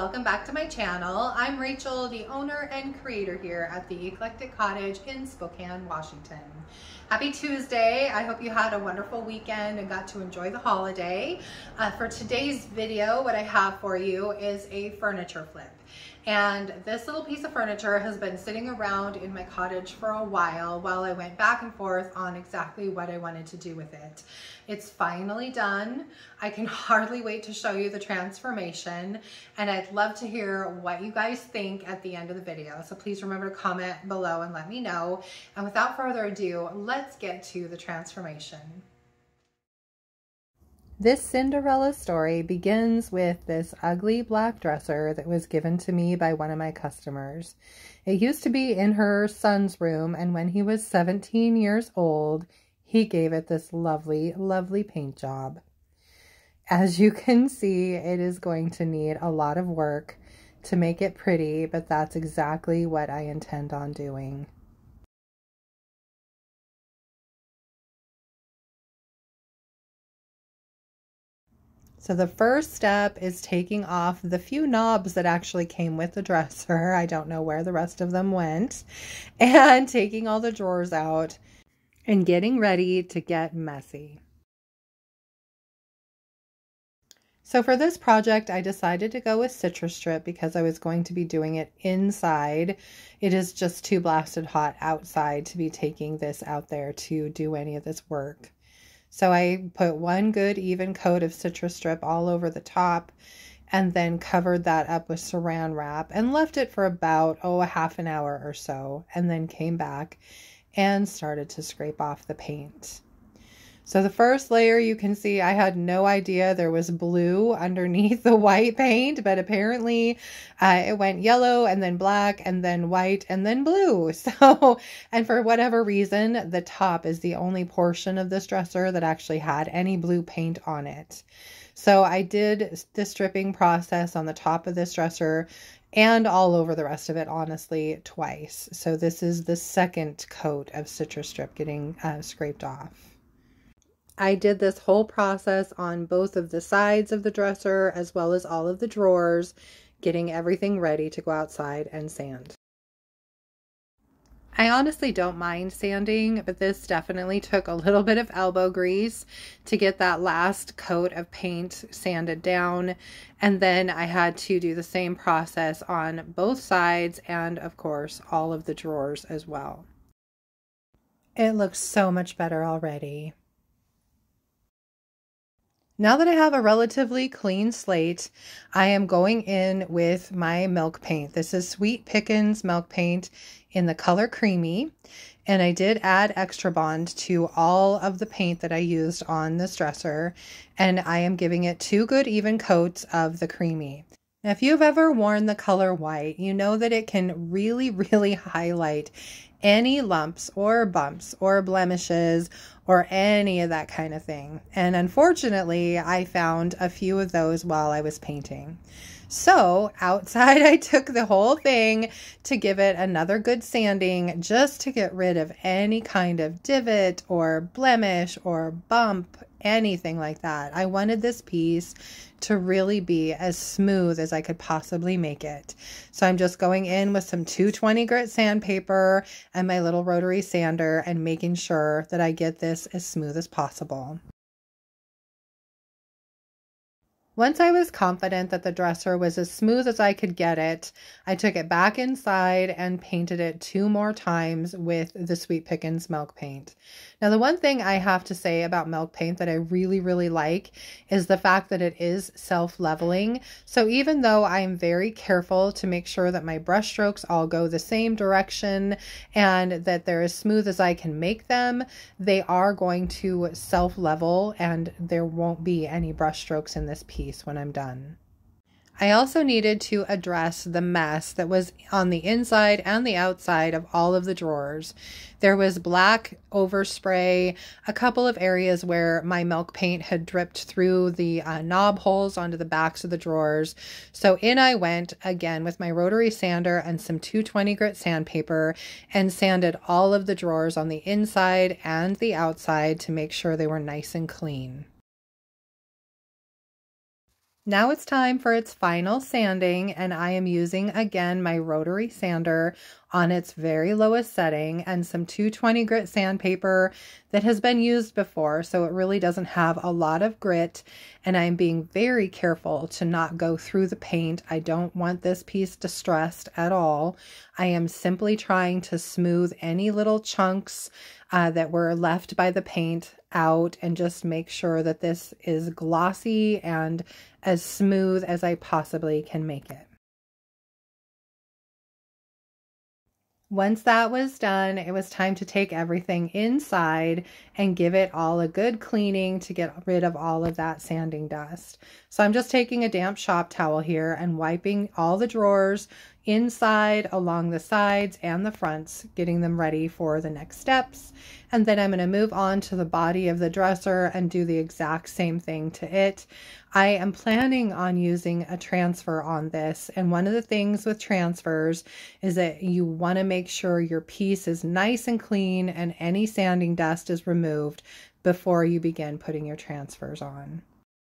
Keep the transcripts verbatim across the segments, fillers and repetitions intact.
welcome back to my channel. I'm Rachel, the owner and creator here at the Eclectic Cottage in Spokane, Washington. Happy Tuesday. I hope you had a wonderful weekend and got to enjoy the holiday. Uh, for today's video, what I have for you is a furniture flip. And this little piece of furniture has been sitting around in my cottage for a while while I went back and forth on exactly what I wanted to do with it. It's finally done. I can hardly wait to show you the transformation, and I'd love to hear what you guys think at the end of the video. So please remember to comment below and let me know. And without further ado, let's get to the transformation. This Cinderella story begins with this ugly black dresser that was given to me by one of my customers. It used to be in her son's room, and when he was seventeen years old, he gave it this lovely, lovely paint job. As you can see, it is going to need a lot of work to make it pretty, but that's exactly what I intend on doing. So the first step is taking off the few knobs that actually came with the dresser. I don't know where the rest of them went. And taking all the drawers out and getting ready to get messy. So for this project, I decided to go with Citristrip because I was going to be doing it inside. It is just too blasted hot outside to be taking this out there to do any of this work. So I put one good even coat of Citristrip all over the top and then covered that up with saran wrap and left it for about, oh, a half an hour or so, and then came back and started to scrape off the paint. So the first layer, you can see I had no idea there was blue underneath the white paint, but apparently uh, it went yellow and then black and then white and then blue. So, and for whatever reason, the top is the only portion of this dresser that actually had any blue paint on it. So I did the stripping process on the top of this dresser and all over the rest of it, honestly, twice. So this is the second coat of Citristrip getting uh, scraped off. I did this whole process on both of the sides of the dresser as well as all of the drawers, getting everything ready to go outside and sand. I honestly don't mind sanding, but this definitely took a little bit of elbow grease to get that last coat of paint sanded down. And then I had to do the same process on both sides and, of course, all of the drawers as well. It looks so much better already. Now that I have a relatively clean slate, I am going in with my milk paint. This is Sweet Pickins milk paint in the color Creamy, and I did add Extra Bond to all of the paint that I used on this dresser, and I am giving it two good even coats of the Creamy. Now, if you've ever worn the color white, you know that it can really, really highlight any lumps or bumps or blemishes or any of that kind of thing. And unfortunately, I found a few of those while I was painting. So outside, I took the whole thing to give it another good sanding just to get rid of any kind of divot or blemish or bump, anything like that. I wanted this piece to really be as smooth as I could possibly make it. So I'm just going in with some two twenty grit sandpaper and my little rotary sander and making sure that I get this as smooth as possible. Once I was confident that the dresser was as smooth as I could get it, I took it back inside and painted it two more times with the Sweet Pickins milk paint. Now, the one thing I have to say about milk paint that I really, really like is the fact that it is self-leveling. So even though I'm very careful to make sure that my brush strokes all go the same direction and that they're as smooth as I can make them, they are going to self-level and there won't be any brush strokes in this piece when I'm done. I also needed to address the mess that was on the inside and the outside of all of the drawers. There was black overspray, a couple of areas where my milk paint had dripped through the uh, knob holes onto the backs of the drawers. So in I went again with my rotary sander and some two twenty grit sandpaper and sanded all of the drawers on the inside and the outside to make sure they were nice and clean. Now it's time for its final sanding, and I am using again my rotary sander on its very lowest setting and some two twenty grit sandpaper that has been used before, so it really doesn't have a lot of grit, and I'm being very careful to not go through the paint. I don't want this piece distressed at all. I am simply trying to smooth any little chunks uh, that were left by the paint out and just make sure that this is glossy and as smooth as I possibly can make it. Once that was done, it was time to take everything inside and give it all a good cleaning to get rid of all of that sanding dust. So I'm just taking a damp shop towel here and wiping all the drawers inside, along the sides and the fronts, getting them ready for the next steps. And then I'm going to move on to the body of the dresser and do the exact same thing to it. I am planning on using a transfer on this, and one of the things with transfers is that you want to make sure your piece is nice and clean and any sanding dust is removed before you begin putting your transfers on.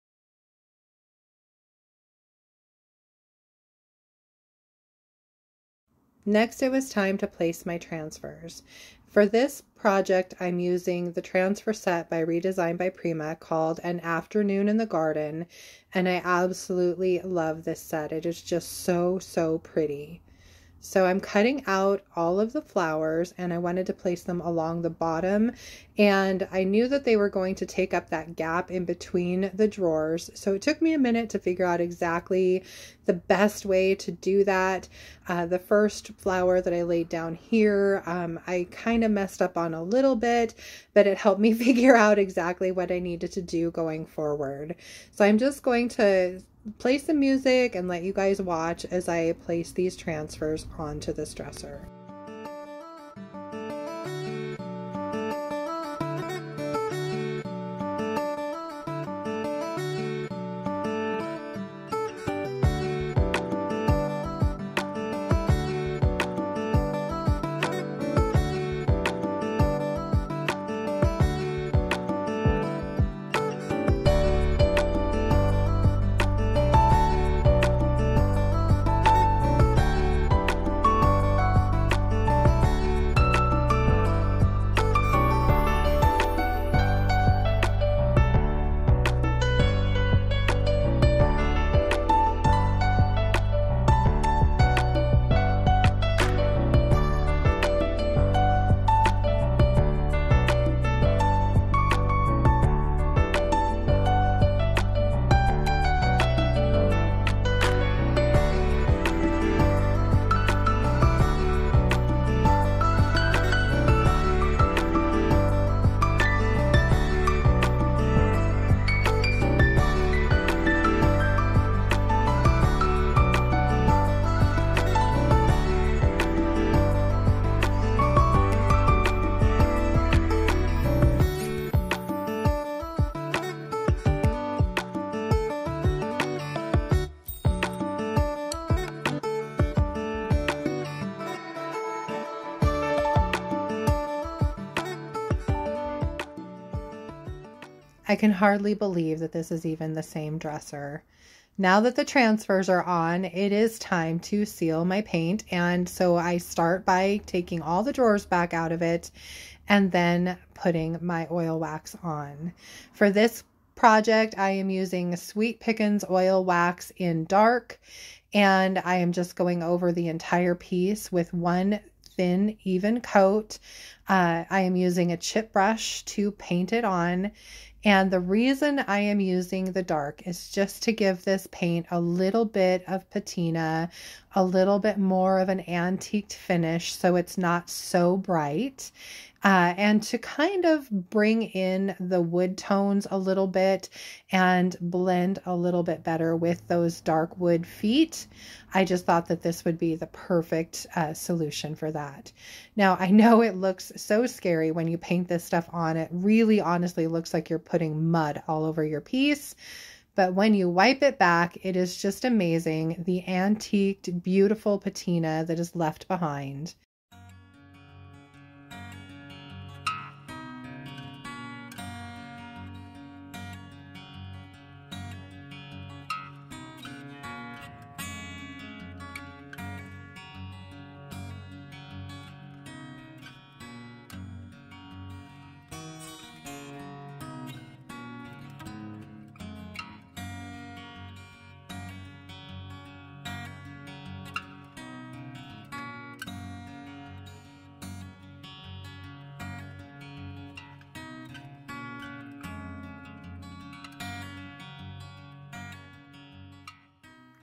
Next, it was time to place my transfers. For this project, I'm using the transfer set by ReDesign by Prima called An Afternoon in the Garden, and I absolutely love this set. It is just so, so pretty. So I'm cutting out all of the flowers, and I wanted to place them along the bottom, and I knew that they were going to take up that gap in between the drawers. So it took me a minute to figure out exactly the best way to do that. Uh, the first flower that I laid down here, um, I kind of messed up on a little bit, but it helped me figure out exactly what I needed to do going forward. So I'm just going to play some music and let you guys watch as I place these transfers onto this dresser. I can hardly believe that this is even the same dresser. Now that the transfers are on, it is time to seal my paint, and so I start by taking all the drawers back out of it and then putting my oil wax on. For this project, I am using Sweet Pickins oil wax in dark, and I am just going over the entire piece with one thin, even coat. Uh, I am using a chip brush to paint it on. And the reason I am using the dark is just to give this paint a little bit of patina, a little bit more of an antiqued finish so it's not so bright. Uh, and to kind of bring in the wood tones a little bit and blend a little bit better with those dark wood feet. I just thought that this would be the perfect uh, solution for that. Now, I know it looks so scary when you paint this stuff on. It really honestly looks like you're putting mud all over your piece. But when you wipe it back, it is just amazing, the antiqued, beautiful patina that is left behind.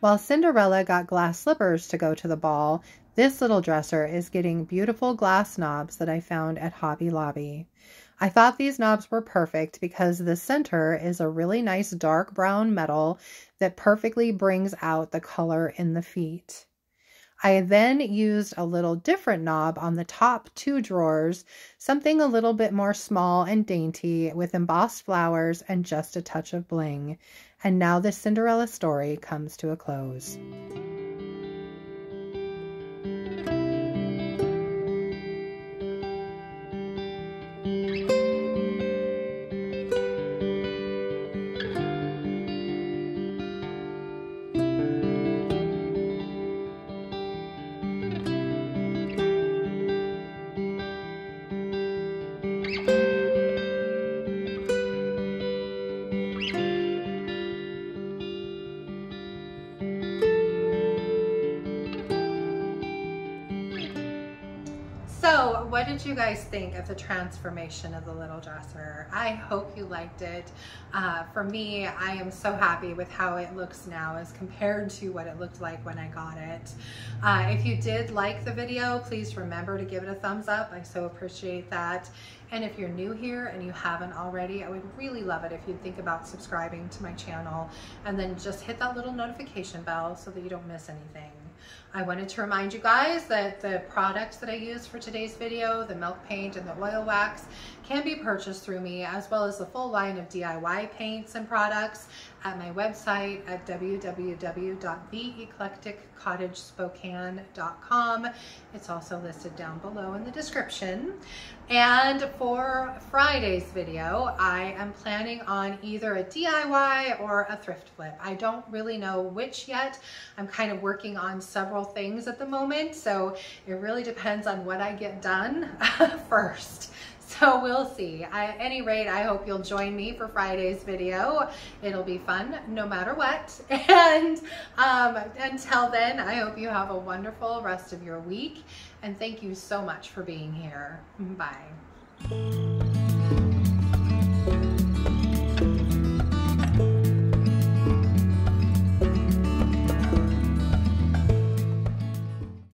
While Cinderella got glass slippers to go to the ball, this little dresser is getting beautiful glass knobs that I found at Hobby Lobby. I thought these knobs were perfect because the center is a really nice dark brown metal that perfectly brings out the color in the feet. I then used a little different knob on the top two drawers, something a little bit more small and dainty with embossed flowers and just a touch of bling. And now the Cinderella story comes to a close. So what did you guys think of the transformation of the little dresser? I hope you liked it. Uh, for me, I am so happy with how it looks now as compared to what it looked like when I got it. Uh, if you did like the video, please remember to give it a thumbs up. I so appreciate that. And if you're new here and you haven't already, I would really love it if you'd think about subscribing to my channel and then just hit that little notification bell so that you don't miss anything. I wanted to remind you guys that the products that I use for today's video, the milk paint and the oil wax, can be purchased through me, as well as the full line of D I Y paints and products at my website at w w w dot the eclectic cottage spokane dot com. It's also listed down below in the description. And for Friday's video, I am planning on either a D I Y or a thrift flip. I don't really know which yet. I'm kind of working on several things at the moment, so it really depends on what I get done first. So we'll see. At any rate, I hope you'll join me for Friday's video. It'll be fun no matter what. And um, until then, I hope you have a wonderful rest of your week. And thank you so much for being here. Bye.